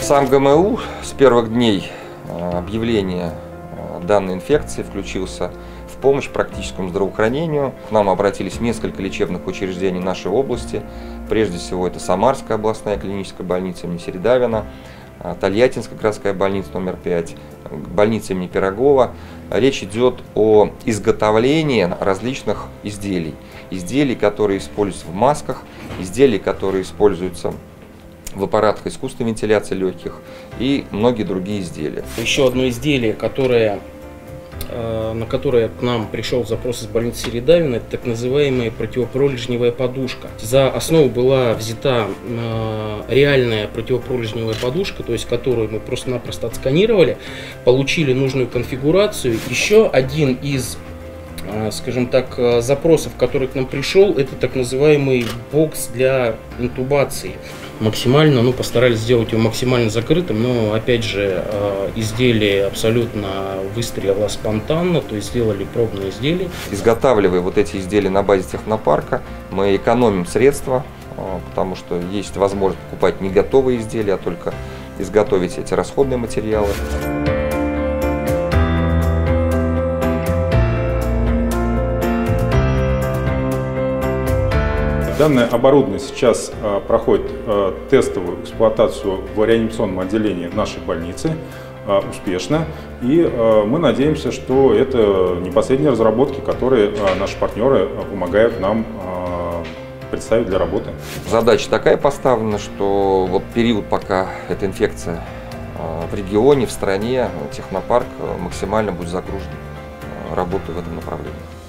Сам ГМУ с первых дней объявления данной инфекции включился в помощь практическому здравоохранению. К нам обратились несколько лечебных учреждений нашей области. Прежде всего, это Самарская областная клиническая больница имени Середавина, Тольяттинская городская больница номер 5, больница имени Пирогова. Речь идет о изготовлении различных изделий. Изделий, которые используются в масках, изделий, которые используются в аппаратах искусственной вентиляции легких и многие другие изделия. Еще одно изделие, на которое к нам пришел запрос из больницы Середавина, это так называемая противопролежневая подушка. За основу была взята реальная противопролежневая подушка, то есть которую мы просто-напросто отсканировали, получили нужную конфигурацию. Еще один из, скажем так, запросов, который к нам пришел, это так называемый бокс для интубации. Максимально, постарались сделать его максимально закрытым, но опять же изделие абсолютно выстрелило спонтанно, то есть сделали пробное изделие. Изготавливая вот эти изделия на базе технопарка, мы экономим средства, потому что есть возможность покупать не готовые изделия, а только изготовить эти расходные материалы. Данное оборудование сейчас проходит тестовую эксплуатацию в реанимационном отделении нашей больницы успешно. И мы надеемся, что это не последние разработки, которые наши партнеры помогают нам представить для работы. Задача такая поставлена, что вот период, пока эта инфекция в регионе, в стране, технопарк максимально будет загружен работой в этом направлении.